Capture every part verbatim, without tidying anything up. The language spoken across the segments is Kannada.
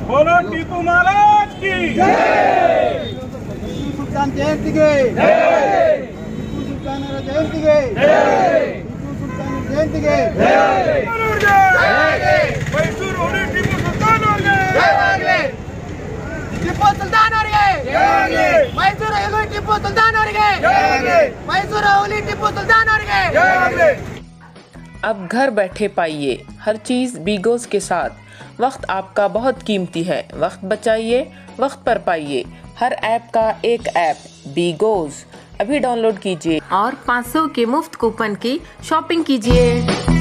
बोलो टीपू महाराज की जय। टीपू सुल्तान जयंती के जय। टीपू सुल्तान जयंती के जय। टीपू सुल्तान जयंती के जय। मैसूर होली टीपू सुल्तान और जय। टीपू सुल्तान और जय। मैसूर होली टीपू सुल्तान और जय। मैसूर होली टीपू सुल्तान और जय। अब घर बैठे पाइए हर चीज़ बीगोज के साथ। वक्त आपका बहुत कीमती है, वक्त बचाइए, वक्त पर पाइए। हर ऐप का एक ऐप बीगोज अभी डाउनलोड कीजिए और पाँच सौ के मुफ्त कूपन की शॉपिंग कीजिए।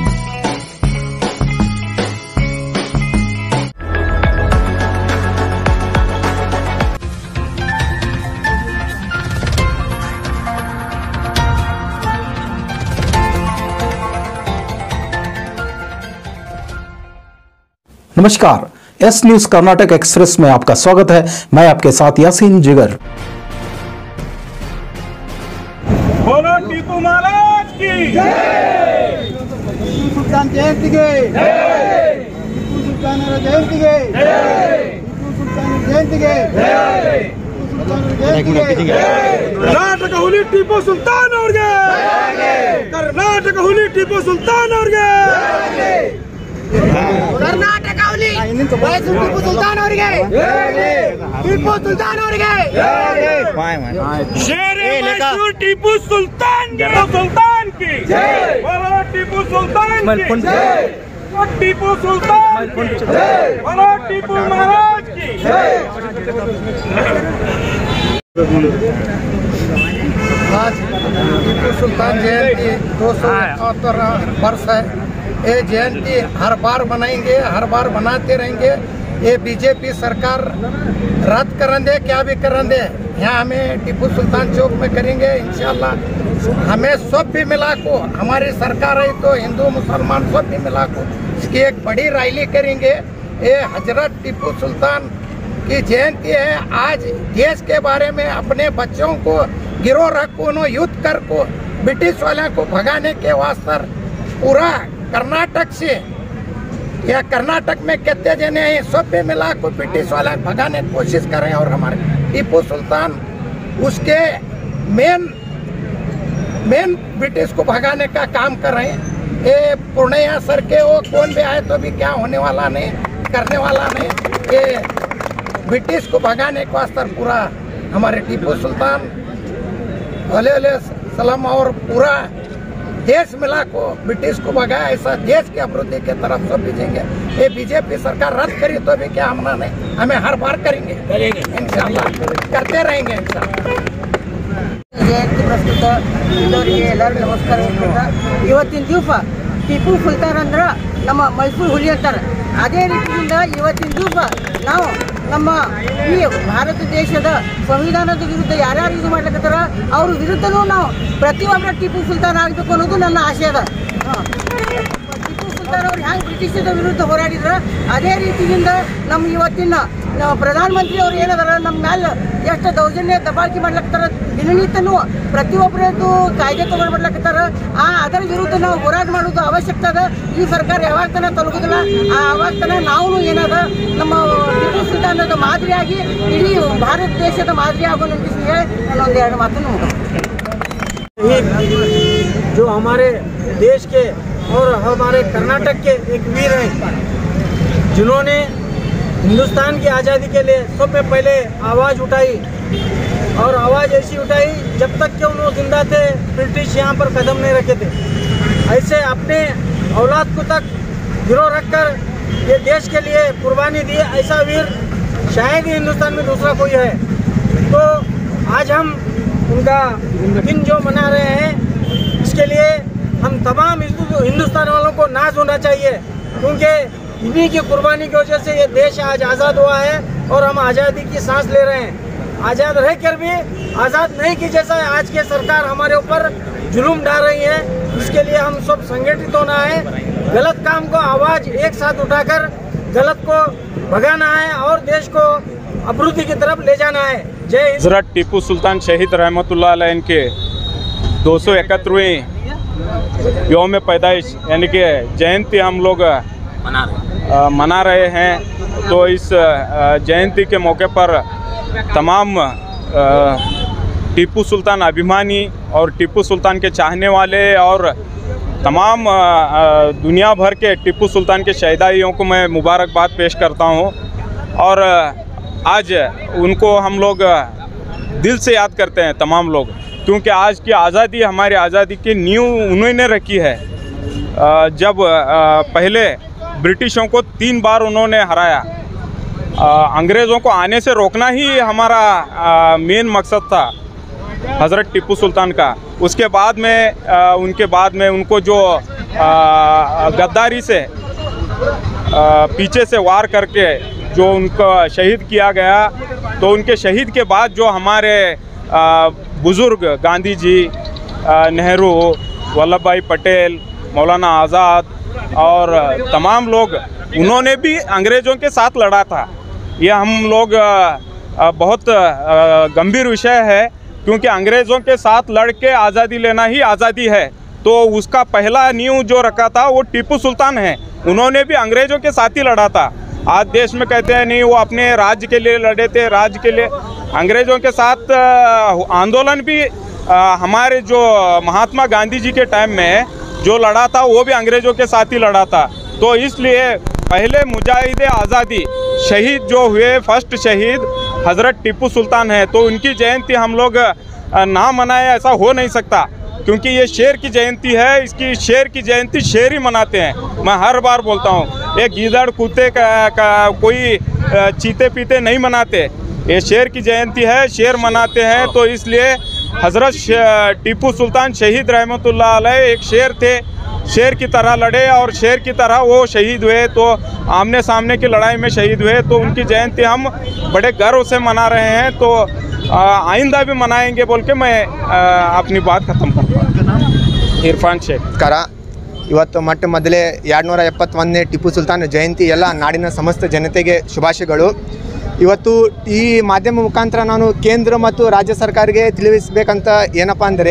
नमस्कार, एस न्यूज कर्नाटक एक्सप्रेस में आपका स्वागत है। मैं आपके साथ यासीन जिगर। बोलो टीपू महाराज की जय। टीपू सुल्तान जयंती के जय। टीपू सुल्तान जयंती के जय। टीपू सुल्तान जयंती के जय। टीपू सुल्तान जयंती के जय। कर्नाटक होली टीपू सुल्तान और जय। कर्नाटक होली टीपू सुल्तान और जय। कर्नाटक होली मैसूर टीपू सुल्तान और गए। टीपू सुल्तान और गए। शेर मैसूर टीपू सुल्तान के सुल्तान की जय। बोलो टीपू सुल्तान की जय। टीपू सुल्तान की जय। बोलो टीपू महाराज की जय। आज टीपू सुल्तान जयंती दो सौ इकहत्तर वर्ष है। ये जयंती हर बार मनाएंगे, हर बार मनाते रहेंगे। ये बीजेपी सरकार रद्द कर दे, क्या भी कर दे, यहाँ हमें टीपू सुल्तान चौक में करेंगे इंशाल्लाह। हमें सब भी मिला को, हमारी सरकार है तो हिंदू मुसलमान सब भी मिला को इसकी एक बड़ी रैली करेंगे। ये हजरत टीपू सुल्तान की जयंती है। आज देश के बारे में अपने बच्चों को गिरोह रख को युद्ध कर को ब्रिटिश वाले को भगाने के वास्ते पूरा कर्नाटक से या कर्नाटक में कितने जने हैं सब पे मिला को ब्रिटिश वाला भगाने की कोशिश कर रहे हैं। और हमारे टीपू सुल्तान उसके मेन मेन ब्रिटिश को भगाने का काम कर रहे हैं। ये पूर्णिया सर के वो कौन भी आए तो भी क्या होने वाला नहीं, करने वाला नहीं। ये ब्रिटिश को भगाने के वास्ते पूरा हमारे टीपू सुल्तान भले सलाम और पूरा देश मिला को ब्रिटिश को भगाया, ऐसा देश की अभिवृद्धि की तरफ सब भेजेंगे। ये बीजेपी सरकार रद्द करी तो भी क्या हमना नहीं, हमें हर बार करेंगे इंशाल्लाह, करते रहेंगे इंशाल्लाह। ಜಯಂತಿ ಪ್ರಸ್ತುತ ಎಲ್ಲರಿಗೆ ಎಲ್ಲರಿಗೂ ನಮಸ್ಕಾರ ಹೇಳ್ತಾ, ಇವತ್ತಿನ ದಿವಸ ಟಿಪ್ಪು ಸುಲ್ತಾನ್ ಅಂದ್ರೆ ನಮ್ಮ ಮೈಸೂರು ಹುಲಿ ಅಂತಾರೆ. ಅದೇ ರೀತಿಯಿಂದ ಇವತ್ತಿನ ದಿವಸ ನಾವು ನಮ್ಮ ಈ ಭಾರತ ದೇಶದ ಸಂವಿಧಾನದ ವಿರುದ್ಧ ಯಾರ್ಯಾರು ಇದು ಮಾಡ್ಲಿಕ್ಕತ್ತಾರ ಅವ್ರ ವಿರುದ್ಧನೂ ನಾವು ಪ್ರತಿಯೊಬ್ಬರ ಟಿಪ್ಪು ಸುಲ್ತಾನ್ ಆಗಬೇಕು ಅನ್ನೋದು ನನ್ನ ಆಸೆ ಅದ. ಟಿಪ್ಪು ಸುಲ್ತಾನ್ ಅವ್ರು ಹೆಂಗೆ ಬ್ರಿಟಿಷರ ವಿರುದ್ಧ ಹೋರಾಡಿದ್ರ ಅದೇ ರೀತಿಯಿಂದ ನಮ್ಮ ಇವತ್ತಿನ ಪ್ರಧಾನಮಂತ್ರಿ ಅವ್ರು ಏನದಾರ ನಮ್ಮ ಮ್ಯಾಲೆ ಎಷ್ಟು ದೌರ್ಜನ್ಯ ದಬಾಳಿಕೆ ಮಾಡ್ಲತ್ತಾರ, ದಿನನಿತ್ಯನೂ ಪ್ರತಿಯೊಬ್ಬರದ್ದು ಕಾಯ್ದೆ ತಗೊಂಡ್ಬರ್ಲತ್ತಾರ. ಆ ಅದರ ವಿರುದ್ಧ ನಾವು ಹೋರಾಟ ಮಾಡೋದು ಅವಶ್ಯಕತೆ ಅದ. ಈ ಸರ್ಕಾರ ಯಾವಾಗ ತನ ತಲುಗುದಿಲ್ಲ ಆವಾಗ ತನ ನಾವು ಏನದ ನಮ್ಮ ಟಿಪ್ಪು ಸುಲ್ತಾನದ ಮಾದರಿಯಾಗಿ ಇಡೀ ಭಾರತ ದೇಶದ ಮಾದರಿ ಆಗೋ ನಂಬಿಕೆ ನಾನೊಂದು ಎರಡು ಮಾತನ್ನು जो हमारे देश के और हमारे कर्नाटक के एक वीर हैं जिन्होंने हिंदुस्तान की आज़ादी के लिए सबसे पहले आवाज़ उठाई और आवाज़ ऐसी उठाई जब तक कि उन्होंने जिंदा थे ब्रिटिश यहाँ पर कदम नहीं रखे थे। ऐसे अपने औलाद को तक गिरोह रखकर ये देश के लिए कुर्बानी दी, ऐसा वीर शायद ही हिंदुस्तान में दूसरा कोई है। तो आज हम उनका दिन जो मना रहे हैं इसके लिए हम तमाम हिंदुस्तान वालों को नाज होना चाहिए, क्योंकि इन्हीं की कुर्बानी की वजह से ये देश आज आज़ाद हुआ है और हम आज़ादी की सांस ले रहे हैं। आज़ाद रहकर भी आज़ाद नहीं की जैसा आज की सरकार हमारे ऊपर जुल्म डाल रही है। इसके लिए हम सब संगठित होना है, गलत काम को आवाज़ एक साथ उठाकर गलत को भगाना है और देश को अभिवृद्धि की तरफ ले जाना है। जय हिंद। हजरत टीपू सुल्तान शहीद रहमतुल्लाह अलैह इनके दो सौ इकहत्तरवीं यौम पैदाइश यानी कि जयंती हम लोग मना रहे हैं। आ, मना रहे हैं। तो इस आ, जयंती के मौके पर तमाम टीपू सुल्तान अभिमानी और टीपू सुल्तान के चाहने वाले और तमाम आ, दुनिया भर के टीपू सुल्तान के शहीदाइयों को मैं मुबारकबाद पेश करता हूँ। और आज उनको हम लोग दिल से याद करते हैं तमाम लोग, क्योंकि आज की आज़ादी हमारी आज़ादी की नींव उन्होंने रखी है। जब पहले ब्रिटिशों को तीन बार उन्होंने हराया, अंग्रेज़ों को आने से रोकना ही हमारा मेन मकसद था हज़रत टीपू सुल्तान का। उसके बाद में उनके बाद में उनको जो गद्दारी से पीछे से वार करके जो उनको शहीद किया गया, तो उनके शहीद के बाद जो हमारे बुज़ुर्ग गांधी जी, नेहरू, वल्लभ भाई पटेल, मौलाना आज़ाद और तमाम लोग, उन्होंने भी अंग्रेज़ों के साथ लड़ा था। ये हम लोग बहुत गंभीर विषय है, क्योंकि अंग्रेज़ों के साथ लड़ के आज़ादी लेना ही आज़ादी है। तो उसका पहला नींव जो रखा था वो टीपू सुल्तान है। उन्होंने भी अंग्रेज़ों के साथ ही लड़ा था। आज देश में कहते हैं नहीं, वो अपने राज्य के लिए लड़े थे, राज्य के लिए। अंग्रेज़ों के साथ आंदोलन भी हमारे जो महात्मा गांधी जी के टाइम में जो लड़ा था वो भी अंग्रेज़ों के साथ ही लड़ा था। तो इसलिए पहले मुजाहिद आज़ादी शहीद जो हुए, फर्स्ट शहीद हज़रत टीपू सुल्तान है। तो उनकी जयंती हम लोग ना मनाए ऐसा हो नहीं सकता, क्योंकि ये शेर की जयंती है। इसकी शेर की जयंती शेर ही मनाते हैं। मैं हर बार बोलता हूँ, एक गीदड़ कुत्ते का, का कोई चीते पीते नहीं मनाते। ये शेर की जयंती है, शेर मनाते हैं। तो इसलिए हज़रत टीपू सुल्तान शहीद रहमतुल्लाह अलैह एक शेर थे, शेर की तरह लड़े और शेर की तरह वो शहीद हुए। तो आमने सामने की लड़ाई में शहीद हुए। तो उनकी जयंती हम बड़े गर्व से मना रहे हैं। तो आइंदा भी मनाएंगे बोल के मैं अपनी बात ख़त्म करता हूँ। इरफान शेख ಕರ ಇವತ್ತು ಮೊಟ್ಟ ಮೊದಲೇ ಎರಡುನೂರ ಎಪ್ಪತ್ತೊಂದನೇ ಟಿಪ್ಪು ಸುಲ್ತಾನ್ ಜಯಂತಿ ಎಲ್ಲ ನಾಡಿನ ಸಮಸ್ತ ಜನತೆಗೆ ಶುಭಾಶಯಗಳು। ಇವತ್ತು ಈ ಮಾಧ್ಯಮ ಮುಖಾಂತರ ನಾನು ಕೇಂದ್ರ ಮತ್ತು ರಾಜ್ಯ ಸರ್ಕಾರಕ್ಕೆ ತಿಳಿಸಬೇಕಂತ ಏನಪ್ಪ ಅಂದರೆ,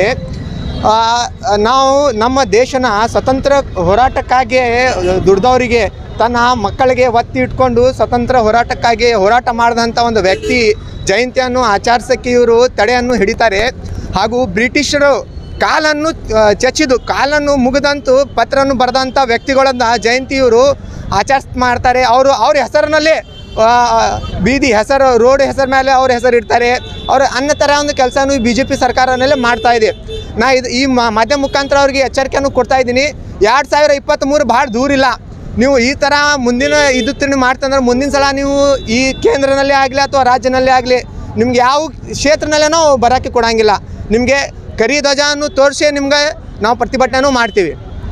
ನಾವು ನಮ್ಮ ದೇಶನ ಸ್ವತಂತ್ರ ಹೋರಾಟಕ್ಕಾಗಿ ದುಡಿದವರಿಗೆ, ತನ್ನ ಮಕ್ಕಳಿಗೆ ಒತ್ತಿ ಇಟ್ಕೊಂಡು ಸ್ವತಂತ್ರ ಹೋರಾಟಕ್ಕಾಗಿ ಹೋರಾಟ ಮಾಡಿದಂಥ ಒಂದು ವ್ಯಕ್ತಿ ಜಯಂತಿಯನ್ನು ಆಚರಿಸೋಕ್ಕೆ ಇವರು ತಡೆಯನ್ನು ಹಿಡಿತಾರೆ। ಹಾಗೂ ಬ್ರಿಟಿಷರು ಕಾಲನ್ನು ಚಚ್ಚಿದು ಕಾಲನ್ನು ಮುಗಿದಂತು ಪತ್ರವನ್ನು ಬರೆದಂಥ ವ್ಯಕ್ತಿಗಳನ್ನ ಜಯಂತಿ ಇವರು ಆಚರಿಸ್ ಮಾಡ್ತಾರೆ। ಅವರು ಅವ್ರ ಹೆಸರಿನಲ್ಲೇ ಬೀದಿ ಹೆಸರು, ರೋಡ್ ಹೆಸರು ಮೇಲೆ ಅವ್ರ ಹೆಸರು ಇಡ್ತಾರೆ। ಅವ್ರ ಅನ್ನೋ ಥರ ಒಂದು ಕೆಲಸನೂ ಬಿ ಜೆ ಪಿ ಸರ್ಕಾರನಲ್ಲೇ ಮಾಡ್ತಾ ಇದೆ। ನಾ ಇದು ಈ ಮಾಧ್ಯಮ ಮುಖಾಂತರ ಅವ್ರಿಗೆ ಎಚ್ಚರಿಕೆಯನ್ನು ಕೊಡ್ತಾ ಇದ್ದೀನಿ, ಎರಡು ಸಾವಿರ ಇಪ್ಪತ್ತ್ಮೂರು ಭಾಳ ದೂರ ಇಲ್ಲ। ನೀವು ಈ ಥರ ಮುಂದಿನ ಇದು ತಿಂದು ಮಾಡ್ತಂದ್ರೆ ಮುಂದಿನ ಸಲ ನೀವು ಈ ಕೇಂದ್ರನಲ್ಲೇ ಆಗಲಿ ಅಥವಾ ರಾಜ್ಯನಲ್ಲೇ ಆಗಲಿ ನಿಮ್ಗೆ ಯಾವ ಕ್ಷೇತ್ರನಲ್ಲೇನೋ ಬರೋಕ್ಕೆ ಕೊಡೋಂಗಿಲ್ಲ। ನಿಮಗೆ ಕರಿ ಧ್ವಜವನ್ನು ತೋರಿಸಿ ನಿಮ್ಗೆ ನಾವು ಪ್ರತಿಭಟನೆನೂ ಮಾಡ್ತೀವಿ।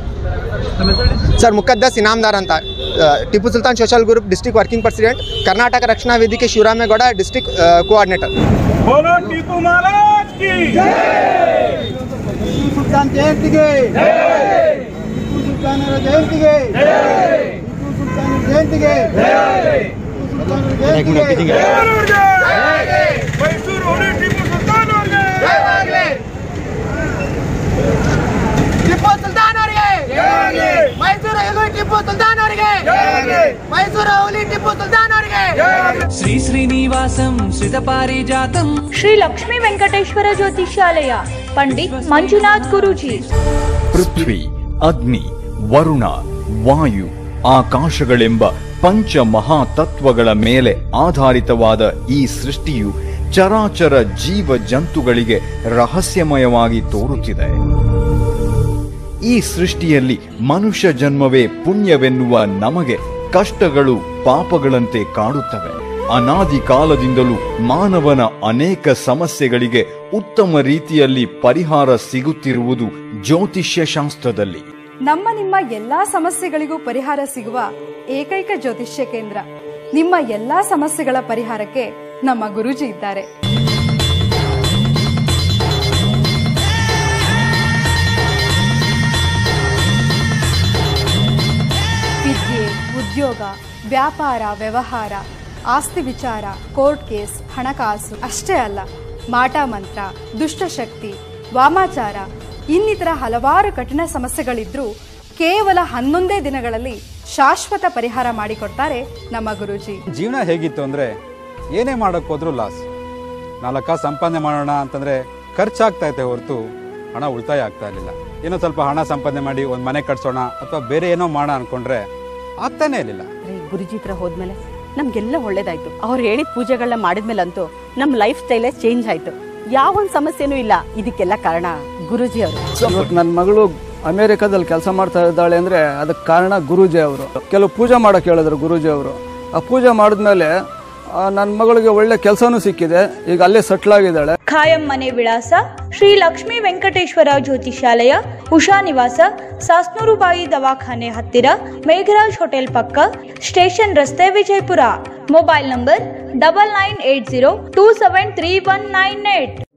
ಸರ್ ಮುಖದ್ದಸ್ ಇನಾಮದಾರ್ ಅಂತ, Tipu Sultan social group district working president, Karnataka Rakshana Vedike Shivaramegowda district coordinator. बोलो टीपू महाराज की जय, टीपू सुल्तान जयंतिगे जय, टीपू सुल्तान जयंतिगे जय, टीपू सुल्तान जयंतिगे जय, टीपू सुल्तान जयंतिगे जय, मैसूर होली टीपू सुल्तान और जय, ಟಿಪ್ಪು ಸುಲ್ತಾನ್ ಅವರಿಗೆ ಮೈಸೂರು ಹುಲಿ ಟಿಪ್ಪು ಸುಲ್ತಾನ್ ಅವರಿಗೆ ಮೈಸೂರು ಹುಲಿ ಟಿಪ್ಪು ಸುಲ್ತಾನ್ ಅವರಿಗೆ ಶ್ರೀ ಶ್ರೀನಿವಾಸಂ ಶ್ರಿತ ಪಾರಿಜಾತಂ ಶ್ರೀ ಲಕ್ಷ್ಮೀ ವೆಂಕಟೇಶ್ವರ ಜ್ಯೋತಿಷ್ಯಾಲಯ ಪಂಡಿತ್ ಮಂಜುನಾಥ್ ಗುರೂಜಿ। ಪೃಥ್ವಿ, ಅಗ್ನಿ, ವರುಣ, ವಾಯು, ಆಕಾಶಗಳೆಂಬ ಪಂಚ ಮಹಾತತ್ವಗಳ ಮೇಲೆ ಆಧಾರಿತವಾದ ಈ ಸೃಷ್ಟಿಯು ಚರಾಚರ ಜೀವ ಜಂತುಗಳಿಗೆ ರಹಸ್ಯಮಯವಾಗಿ ತೋರುತ್ತಿದೆ। ಈ ಸೃಷ್ಟಿಯಲ್ಲಿ ಮನುಷ್ಯ ಜನ್ಮವೇ ಪುಣ್ಯವೆನ್ನುವ ನಮಗೆ ಕಷ್ಟಗಳು ಪಾಪಗಳಂತೆ ಕಾಡುತ್ತವೆ। ಅನಾದಿ ಕಾಲದಿಂದಲೂ ಮಾನವನ ಅನೇಕ ಸಮಸ್ಯೆಗಳಿಗೆ ಉತ್ತಮ ರೀತಿಯಲ್ಲಿ ಪರಿಹಾರ ಸಿಗುತ್ತಿರುವುದು ಜ್ಯೋತಿಷ್ಯ ಶಾಸ್ತ್ರದಲ್ಲಿ। ನಮ್ಮ ನಿಮ್ಮ ಎಲ್ಲಾ ಸಮಸ್ಯೆಗಳಿಗೂ ಪರಿಹಾರ ಸಿಗುವ ಏಕೈಕ ಜ್ಯೋತಿಷ್ಯ ಕೇಂದ್ರ। ನಿಮ್ಮ ಎಲ್ಲಾ ಸಮಸ್ಯೆಗಳ ಪರಿಹಾರಕ್ಕೆ ನಮ್ಮ ಗುರೂಜಿ ಇದ್ದಾರೆ। ವಿದ್ಯೆ, ಉದ್ಯೋಗ, ವ್ಯಾಪಾರ, ವ್ಯವಹಾರ, ಆಸ್ತಿ ವಿಚಾರ, ಕೋರ್ಟ್ ಕೇಸ್, ಹಣಕಾಸು ಅಷ್ಟೇ ಅಲ್ಲ, ಮಾಟ ಮಂತ್ರ, ದುಷ್ಟಶಕ್ತಿ, ವಾಮಾಚಾರ ಇನ್ನಿತರ ಹಲವಾರು ಕಠಿಣ ಸಮಸ್ಯೆಗಳಿದ್ರೂ ಕೇವಲ ಹನ್ನೊಂದೇ ದಿನಗಳಲ್ಲಿ ಶಾಶ್ವತ ಪರಿಹಾರ ಮಾಡಿಕೊಡ್ತಾರೆ ನಮ್ಮ ಗುರೂಜಿ. ಜೀವನ ಹೇಗಿತ್ತು ಅಂದರೆ ಏನೇ ಮಾಡೋಕ್ಕೆ ಹೋದ್ರೂ ಲಾಸ್. ನಾಲ್ಕ ಸಂಪಾದನೆ ಮಾಡೋಣ ಅಂತಂದರೆ ಖರ್ಚಾಗ್ತಾ ಇತ್ತೆ ಹೊರತು ಹಣ ಉಳಿತಾಯ ಆಗ್ತಾ ಇರಲಿಲ್ಲ. ಏನೋ ಸ್ವಲ್ಪ ಹಣ ಸಂಪಾದನೆ ಮಾಡಿ ಒಂದು ಮನೆ ಕಟ್ಸೋಣ ಅಥವಾ ಬೇರೆ ಏನೋ ಮಾಡೋಣ ಅನ್ಕೊಂಡ್ರೆ ಆಗ್ತಾನೆ ಇರಲಿಲ್ಲ. ಗುರುಜಿ ಹತ್ರ ಹೋದ್ಮೇಲೆ ನಮ್ಗೆಲ್ಲ ಒಳ್ಳೇದಾಯ್ತು. ಅವ್ರು ಹೇಳಿದ ಪೂಜೆಗಳನ್ನ ಮಾಡಿದ್ಮೇಲಂತೂ ನಮ್ಮ ಲೈಫ್ ಸ್ಟೈಲೇ ಚೇಂಜ್ ಆಯ್ತು. ಯಾವೊಂದು ಸಮಸ್ಯೆನೂ ಇಲ್ಲ. ಇದಕ್ಕೆಲ್ಲ ಕಾರಣ ಗುರೂಜಿ ಅವರು. ಇವತ್ತು ನನ್ನ ಮಗಳು ಅಮೇರಿಕಾದಲ್ಲಿ ಕೆಲಸ ಮಾಡ್ತಾ ಇದ್ದಾಳೆ ಅಂದರೆ ಅದಕ್ಕೆ ಕಾರಣ ಗುರೂಜಿ ಅವರು. ಕೆಲವು ಪೂಜೆ ಮಾಡೋಕೆ ಹೇಳಿದ್ರು ಗುರೂಜಿ ಅವರು. ಆ ಪೂಜೆ ಮಾಡಿದ್ಮೇಲೆ ನನ್ನ ಮಗಳಿಗೆ ಒಳ್ಳೆ ಕೆಲಸನೂ ಸಿಕ್ಕಿದೆ. ಈಗ ಅಲ್ಲೇ ಸೆಟ್ಲ್ ಆಗಿದ್ದಾಳೆ. ಖಾಯಂ ಮನೆ ವಿಳಾಸ ಶ್ರೀ ಲಕ್ಷ್ಮೀ ವೆಂಕಟೇಶ್ವರ ಜ್ಯೋತಿಷಾಲಯ, ಉಷಾ ನಿವಾಸ, ಸಾಸ್ನೂರು ಬಾಯಿ ದವಾಖಾನೆ ಹತ್ತಿರ, ಮೇಘರಾಜ್ ಹೋಟೆಲ್ ಪಕ್ಕ, ಸ್ಟೇಷನ್ ರಸ್ತೆ, Vijayapura. Mobile number double nine eight zero two seven three one nine eight.